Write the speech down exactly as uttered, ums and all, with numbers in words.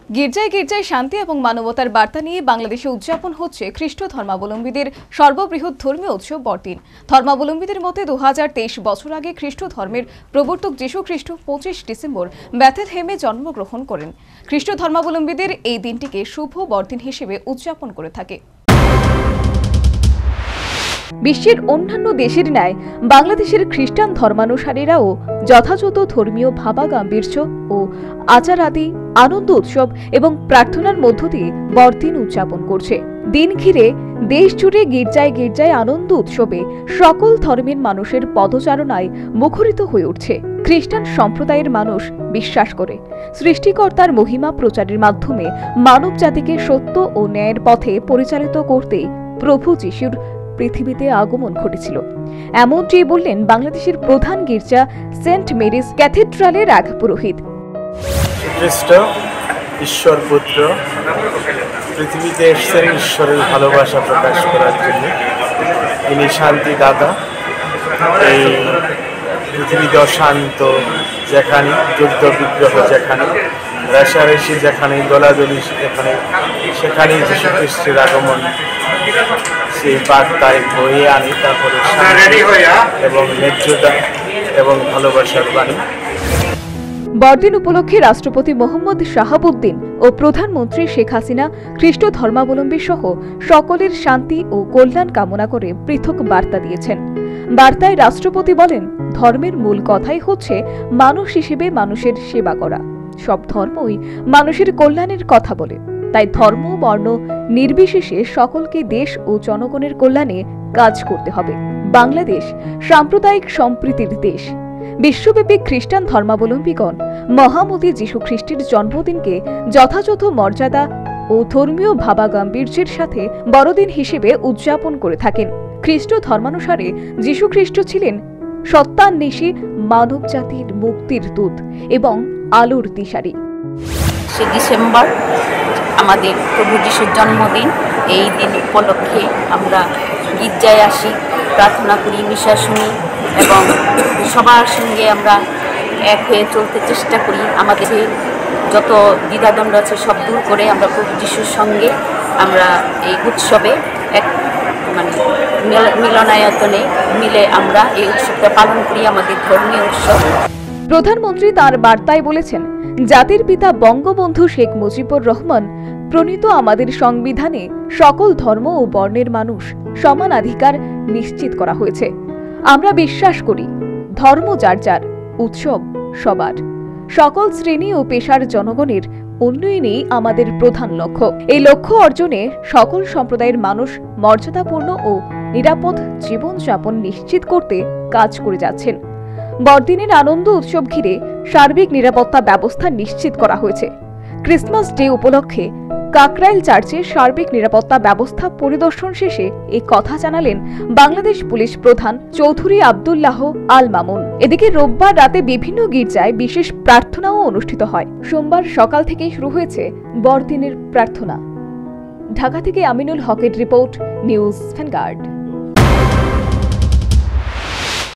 গির্জায় গির্জায় শান্তি এবং মানবতার বার্তা নিয়ে বাংলাদেশে উদযাপন হচ্ছে খ্রিস্ট ধর্মাবলম্বীদের সর্ববৃহৎ ধর্মীয় উৎসব বড়দিন। ধর্মাবলম্বীদের মতে দু হাজার তেইশ বছর আগে খ্রিস্ট ধর্মের প্রবর্তক যীশু খ্রিস্ট পঁচিশ ডিসেম্বর বেথলেহেমে জন্মগ্রহণ করেন। খ্রিস্ট ধর্মাবলম্বীদের এই দিনটিকে শুভ বড়দিন হিসেবে উদযাপন করে থাকে। বিশ্বের অন্যান্য দেশের ন্যায় বাংলাদেশের খ্রিস্টান ধর্মানুসারীরাও যথাযথ ধর্মীয় ভাবাগাম্ভীর্য ও আচারাদি আনন্দ উৎসব এবং প্রার্থনার মধ্য দিয়ে বড়দিন উদযাপন করছে। দিন ঘিরে দেশ জুড়ে গির্জায় গির্জায় আনন্দ উৎসবে সকল ধর্মের মানুষের পদচারণায় মুখরিত হয়ে উঠছে। খ্রিস্টান সম্প্রদায়ের মানুষ বিশ্বাস করে সৃষ্টিকর্তার মহিমা প্রচারের মাধ্যমে মানব জাতিকে সত্য ও ন্যায়ের পথে পরিচালিত করতে প্রভু যিশুর পৃথিবীতে আগমন ঘটেছিল। এমনটি বললেন বাংলাদেশের প্রধান গির্জা সেন্ট মেরিজ ক্যাথেড্রালের এক পুরোহিত। খ্রিস্ট ঈশ্বর পুত্র পৃথিবীতে এসেছেন ঈশ্বরের ভালোবাসা প্রকাশ করার জন্য। তিনি শান্তিদাতা। এই পৃথিবীতে অশান্ত যেখানে, যুদ্ধ বিগ্রহ যেখানে, রেশারেশি যেখানে, দোলাদলি যেখানে, সেখানেই যীশু খ্রিস্টের আগমন সেই বার্তায় বয়ে আনে। তারপরে শান্তি এবং ন্যায্যতা এবং ভালোবাসার বাণী। বড়দিন উপলক্ষে রাষ্ট্রপতি মোহাম্মদ শাহাবুদ্দিন ও প্রধানমন্ত্রী শেখ হাসিনা খ্রিস্ট ধর্মাবলম্বী সহ সকলের শান্তি ও কল্যাণ কামনা করে পৃথক বার্তা দিয়েছেন। বার্তায় রাষ্ট্রপতি বলেন, ধর্মের মূল কথাই হচ্ছে মানুষ হিসেবে মানুষের সেবা করা। সব ধর্মই মানুষের কল্যাণের কথা বলে, তাই ধর্ম বর্ণ নির্বিশেষে সকলকে দেশ ও জনগণের কল্যাণে কাজ করতে হবে। বাংলাদেশ সাম্প্রদায়িক সম্প্রীতির দেশ। বিশ্বব্যাপী খ্রিস্টান ধর্মাবলম্বীগণ মহামতি যীশু খ্রিস্টের জন্মদিনকে যথাযথ মর্যাদা ও ধর্মীয় ভাবাগাম্ভীর্যের সাথে বড়দিন হিসেবে উদযাপন করে থাকেন। খ্রিস্ট ধর্মানুসারে যীশু খ্রিস্ট ছিলেন সত্যান্বেষী মানব জাতির মুক্তির দূত এবং আলোর দিশারি। ডিসেম্বর আমাদের প্রভু যিশুর জন্মদিন। এই দিন উপলক্ষে আমরা গির্জায় আসি, প্রার্থনা করি, মিশা শুনি এবং সবার সঙ্গে আমরা এক হয়ে চলতে চেষ্টা করি। আমাদের যত দ্বিধাদ্বন্দ্ব আছে সব দূর করে আমরা প্রভু যিশুর সঙ্গে আমরা এই উৎসবে এক মানে মিলনায়তনে মিলে আমরা এই উৎসবটা পালন করি, আমাদের ধর্মীয় উৎসব। প্রধানমন্ত্রী তার বার্তায় বলেছেন, জাতির পিতা বঙ্গবন্ধু শেখ মুজিবুর রহমান প্রণীত আমাদের সংবিধানে সকল ধর্ম ও বর্ণের মানুষ সমান অধিকার নিশ্চিত করা হয়েছে। আমরা বিশ্বাস করি ধর্ম যার যার, উৎসব সবার। সকল শ্রেণী ও পেশার জনগণের উন্নয়নেই আমাদের প্রধান লক্ষ্য। এই লক্ষ্য অর্জনে সকল সম্প্রদায়ের মানুষ মর্যাদাপূর্ণ ও নিরাপদ জীবনযাপন নিশ্চিত করতে কাজ করে যাচ্ছেন। বড়দিনের আনন্দ উৎসব ঘিরে সার্বিক নিরাপত্তা ব্যবস্থা নিশ্চিত করা হয়েছে। ক্রিসমাস ডে উপলক্ষে কাকরাইল চার্চে সার্বিক নিরাপত্তা ব্যবস্থা পরিদর্শন শেষে এই কথা জানালেন বাংলাদেশ পুলিশ প্রধান চৌধুরী আব্দুল্লাহ আল মামুন। এদিকে রোববার রাতে বিভিন্ন গির্জায় বিশেষ প্রার্থনাও অনুষ্ঠিত হয়। সোমবার সকাল থেকেই শুরু হয়েছে বড়দিনের প্রার্থনা। ঢাকা থেকে আমিনুল হকের রিপোর্ট, নিউজ ভ্যানগার্ড।